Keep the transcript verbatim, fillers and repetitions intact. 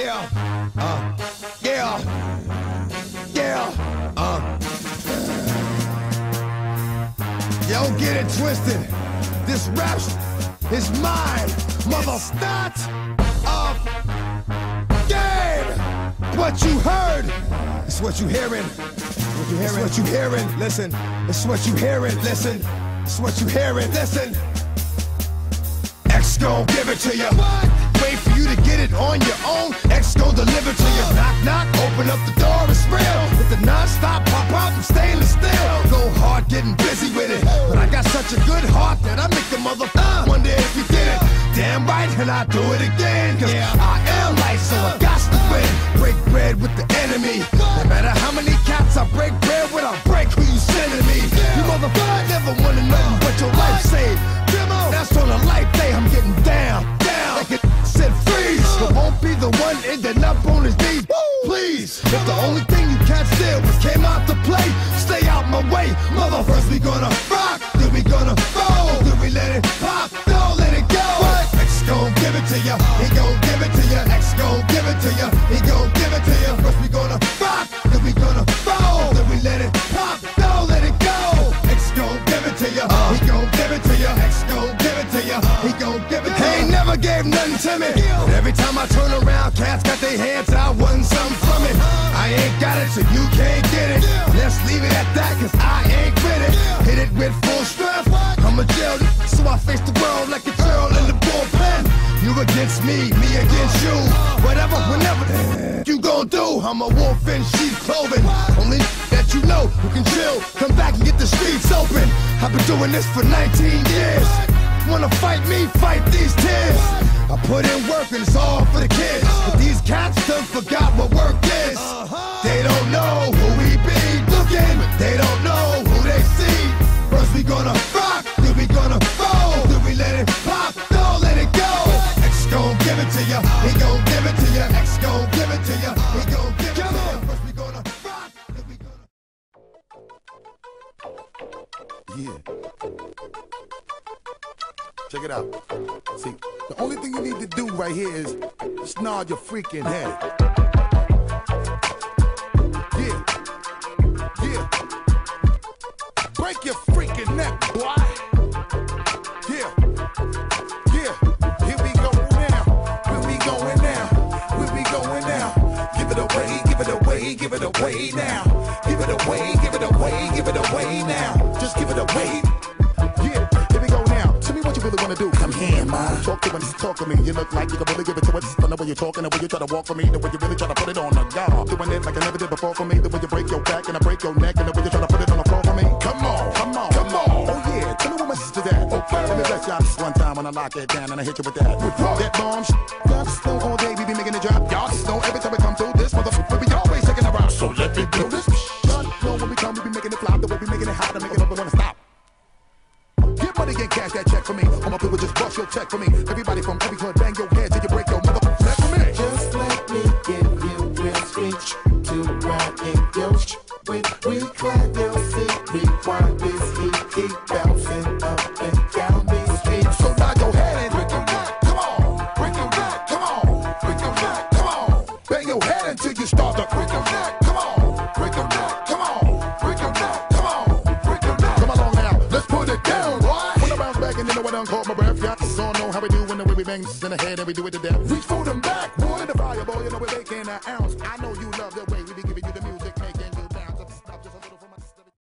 Yeah, uh, yeah, yeah, uh. Yo, get it twisted. This rap is mine, mother. Not a game. What you heard, it's what you hearing. What you hearing? It's what you hearing. Listen, it's what you hearing. Listen, it's what you hearing. Listen. X gon' give it to you. What? Wait for you to get it on your own. X gon' deliver to you. Knock, knock, open up the door, it's real. With the non-stop pop out and stainless steel. Go hard, getting busy with it. But I got such a good heart that I make the motherfucker wonder if you did it. Damn right, and I do it again. Cause yeah. I am light, so I got to win. Break bread with the enemy. No matter how many cats I break bread with, I break who you sending me. You motherfucker never wanted nothing but your life saved. That's on a life day, I'm getting down, down. Like it said freeze, but won't be the one ending up on his knees. Please, if the only thing you can't steal was came out to play, stay out my way. Mother, first we gonna rock, then we gonna roll, then we let it pop, don't let it go. What? X gon' give it to ya, he gon' give it to ya. X gon' give it to ya, he gon' give it to ya. First we gonna rock, then we gonna roll, then we let it pop, don't let it go. X gon' give it to ya, uh, he gon' give it to ya. X gon' give it to ya, he gon' give it to ya. He ain't never gave nothing to me, but every time I turn around, cats got their hands out, wanting something from it. I ain't got it, so you can't get it. Let's leave it at that, cause I ain't with it. Hit it with full strength, I'm a jail, so I face the world like a girl in the bullpen. You against me, me against you. Whatever, whenever you gon' do, I'm a wolf in sheep's clothing. Only that you know who can chill, come back and get the streets open. I've been doing this for nineteen years. Wanna fight me, fight these tears. I put in work and it's all for the kids. But these cats done forgot what work is. They don't know who we be looking, but they don't know who they see. First we gonna rock, then we gonna roll, then we let it pop, don't let it go. X gon' give it to ya, he gon' give it to ya. X gon' give it to ya, he gon' give it to ya. First we gonna rock, then we gonna. Yeah. Check it out. See, the only thing you need to do right here is just nod your freaking head. Yeah. Yeah. Break your freaking neck, boy. Yeah. Yeah. Here we go now. Where we going now? Where we going now? Give it away, give it away, give it away now. Give it away, give it away, give it away now. Just give it away. Yeah. Here we go now. Tell me what you really wanna do. Come here, ma. Talk to when you talk to me. You look like you can really give it to us. Don't know when you're talking, the way you try to walk for me, the way you really try to put it on the guard. Doing it like I never did before for me, the way you break your back and I break your neck, and the way you try to put it on the floor for me. Come on, come on, come on. Oh yeah, tell me what my sister's at. Okay, let me bless y'all this one time when I lock it down and I hit you with that. That bomb shit. Y'all just know all day we be making it drop. Y'all just know every time we come through this motherfucker, we always taking a rock. So let me do this. Y'all know when we come, we be making it flop, the way we making it hot, and making it up and wanna stop. Get money and cash that check for me. All my people just bust your check for me. Everybody from every club, bang your head till you break your motherfucker neck for me. Just let me give you real speech to ride in your sh with recline your seat. Rewind this heat, keep bouncing up and down these streets. So nod your head and break your neck. Come on, break your neck. Come on, break your neck. Come on, bang your head until you start to break your neck. Come on, break your neck. Come on, break your neck. Come on, break your neck. Come along now, let's put it down. When I bounce back and you know I done caught my breath. Yeah, so know how we do when the way we bang in the head and we do it to death. Reach for them back, boy, the fire, boy, you know we're making an ounce. I know you love the way we be giving you the